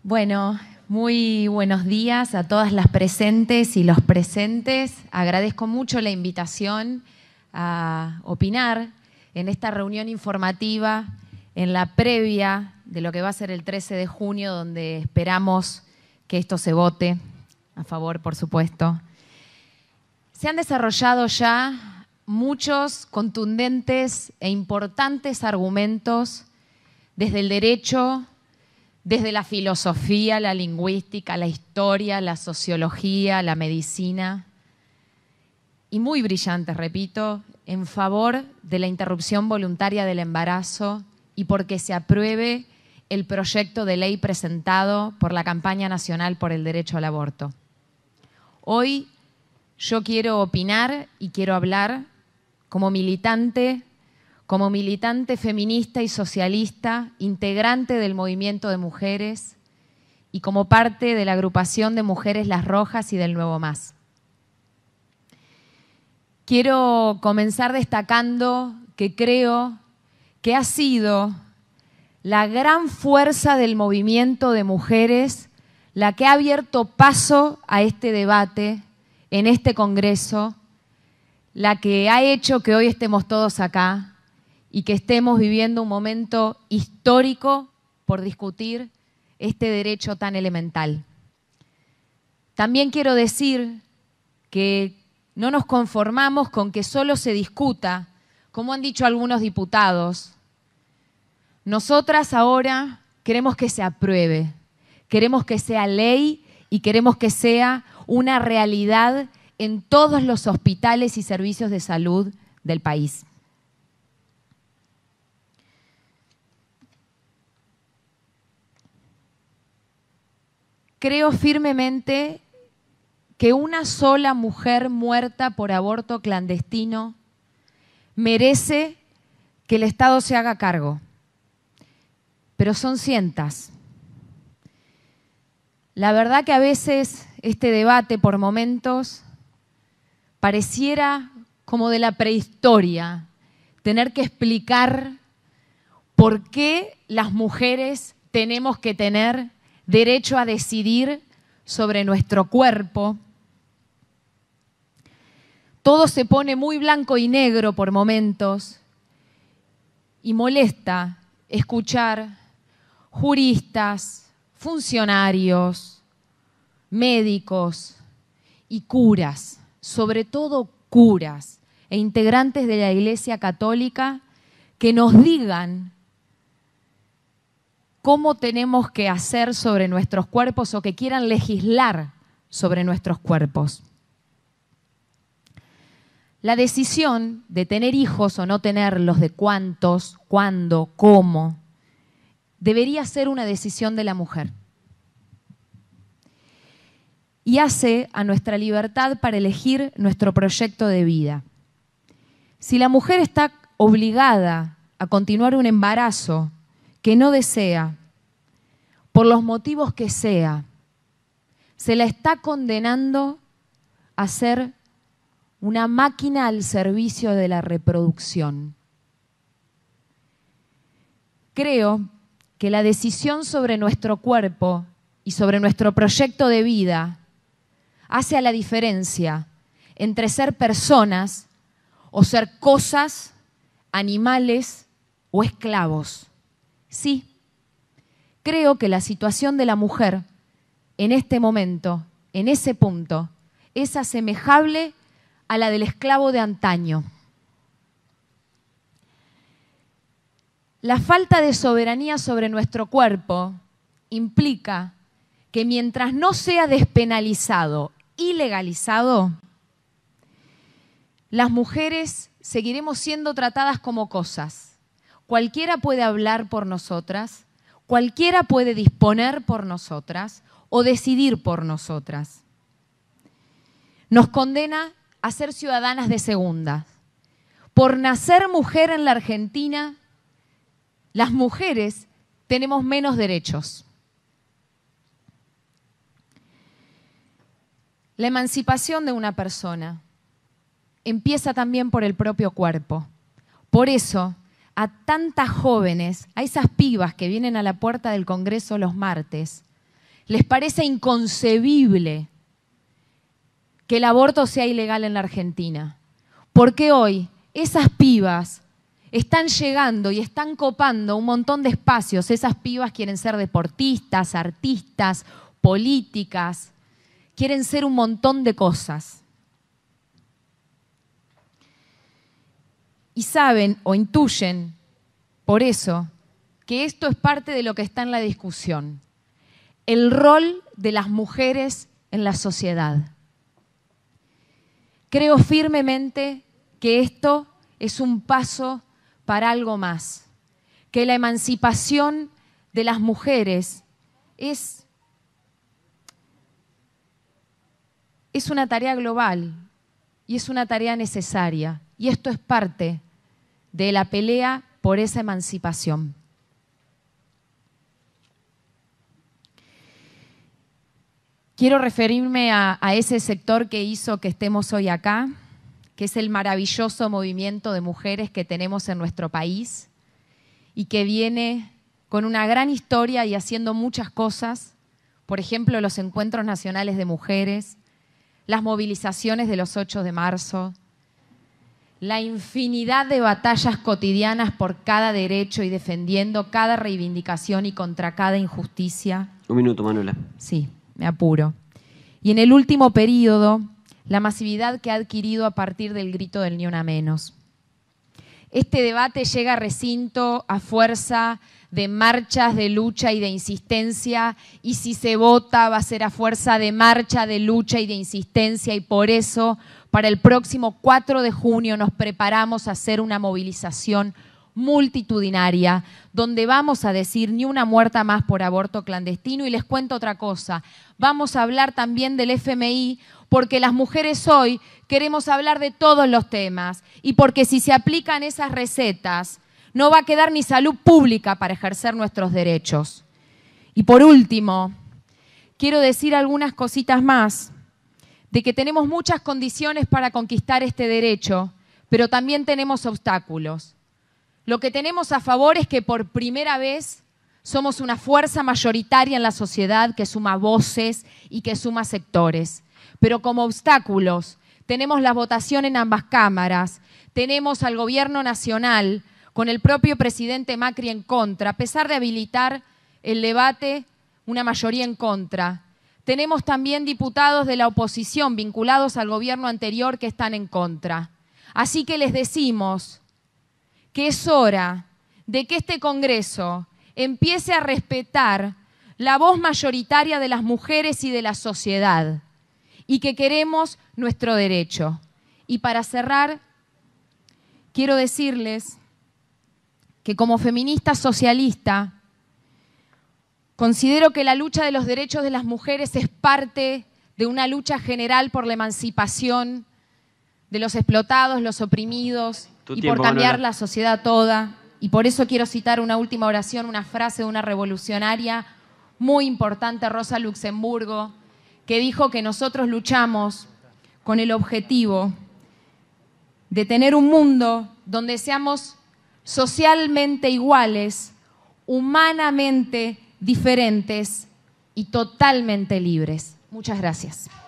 Bueno, muy buenos días a todas las presentes y los presentes. Agradezco mucho la invitación a opinar en esta reunión informativa, en la previa de lo que va a ser el 13 de junio, donde esperamos que esto se vote a favor, por supuesto. Se han desarrollado ya muchos contundentes e importantes argumentos desde el derecho, desde la filosofía, la lingüística, la historia, la sociología, la medicina, y muy brillantes, repito, en favor de la interrupción voluntaria del embarazo y porque se apruebe el proyecto de ley presentado por la Campaña Nacional por el Derecho al Aborto. Hoy yo quiero opinar y quiero hablar como militante feminista y socialista, integrante del movimiento de mujeres y como parte de la agrupación de Mujeres Las Rojas y del Nuevo Más. Quiero comenzar destacando que creo que ha sido la gran fuerza del movimiento de mujeres la que ha abierto paso a este debate en este Congreso, la que ha hecho que hoy estemos todos acá y que estemos viviendo un momento histórico por discutir este derecho tan elemental. También quiero decir que no nos conformamos con que solo se discuta, como han dicho algunos diputados. Nosotras ahora queremos que se apruebe, queremos que sea ley y queremos que sea una realidad en todos los hospitales y servicios de salud del país. Creo firmemente que una sola mujer muerta por aborto clandestino merece que el Estado se haga cargo, pero son cientos. La verdad que a veces este debate por momentos pareciera como de la prehistoria, tener que explicar por qué las mujeres tenemos que tener derecho a decidir sobre nuestro cuerpo. Todo se pone muy blanco y negro por momentos y molesta escuchar juristas, funcionarios, médicos y curas, sobre todo curas e integrantes de la Iglesia Católica que nos digan cómo tenemos que hacer sobre nuestros cuerpos o que quieran legislar sobre nuestros cuerpos. La decisión de tener hijos o no tenerlos, de cuántos, cuándo, cómo, debería ser una decisión de la mujer. Y hace a nuestra libertad para elegir nuestro proyecto de vida. Si la mujer está obligada a continuar un embarazo que no desea, por los motivos que sea, se la está condenando a ser una máquina al servicio de la reproducción. Creo que la decisión sobre nuestro cuerpo y sobre nuestro proyecto de vida hace a la diferencia entre ser personas o ser cosas, animales o esclavos. Sí, creo que la situación de la mujer en este momento, en ese punto, es asemejable a la del esclavo de antaño. La falta de soberanía sobre nuestro cuerpo implica que mientras no sea despenalizado y legalizado, las mujeres seguiremos siendo tratadas como cosas. Cualquiera puede hablar por nosotras, cualquiera puede disponer por nosotras o decidir por nosotras. Nos condena a ser ciudadanas de segunda. Por nacer mujer en la Argentina, las mujeres tenemos menos derechos. La emancipación de una persona empieza también por el propio cuerpo. Por eso, a tantas jóvenes, a esas pibas que vienen a la puerta del Congreso los martes, les parece inconcebible que el aborto sea ilegal en la Argentina. Porque hoy esas pibas están llegando y están copando un montón de espacios. Esas pibas quieren ser deportistas, artistas, políticas, quieren ser un montón de cosas. Y saben o intuyen, por eso, que esto es parte de lo que está en la discusión. El rol de las mujeres en la sociedad. Creo firmemente que esto es un paso para algo más, que la emancipación de las mujeres es una tarea global y es una tarea necesaria, y esto es parte de la pelea por esa emancipación. Quiero referirme a ese sector que hizo que estemos hoy acá, que es el maravilloso movimiento de mujeres que tenemos en nuestro país y que viene con una gran historia y haciendo muchas cosas, por ejemplo, los encuentros nacionales de mujeres, las movilizaciones de los 8 de marzo, la infinidad de batallas cotidianas por cada derecho y defendiendo cada reivindicación y contra cada injusticia. Un minuto, Manuela. Sí, me apuro. Y en el último periodo, la masividad que ha adquirido a partir del grito del Ni Una Menos. Este debate llega a recinto a fuerza de marchas de lucha y de insistencia, y si se vota va a ser a fuerza de marcha, de lucha y de insistencia, y por eso para el próximo 4 de junio nos preparamos a hacer una movilización multitudinaria, donde vamos a decir ni una muerta más por aborto clandestino. Y les cuento otra cosa, vamos a hablar también del FMI, porque las mujeres hoy queremos hablar de todos los temas, y porque si se aplican esas recetas, no va a quedar ni salud pública para ejercer nuestros derechos. Y por último, quiero decir algunas cositas más, de que tenemos muchas condiciones para conquistar este derecho, pero también tenemos obstáculos. Lo que tenemos a favor es que por primera vez somos una fuerza mayoritaria en la sociedad que suma voces y que suma sectores. Pero como obstáculos tenemos la votación en ambas cámaras, tenemos al gobierno nacional con el propio presidente Macri en contra, a pesar de habilitar el debate, una mayoría en contra. Tenemos también diputados de la oposición vinculados al gobierno anterior que están en contra. Así que les decimos que es hora de que este Congreso empiece a respetar la voz mayoritaria de las mujeres y de la sociedad, y que queremos nuestro derecho. Y para cerrar, quiero decirles que como feminista socialista considero que la lucha de los derechos de las mujeres es parte de una lucha general por la emancipación de los explotados, los oprimidos, y por cambiar la sociedad toda. Y por eso quiero citar una última oración, una frase de una revolucionaria muy importante, Rosa Luxemburgo, que dijo que nosotros luchamos con el objetivo de tener un mundo donde seamos socialmente iguales, humanamente diferentes y totalmente libres. Muchas gracias.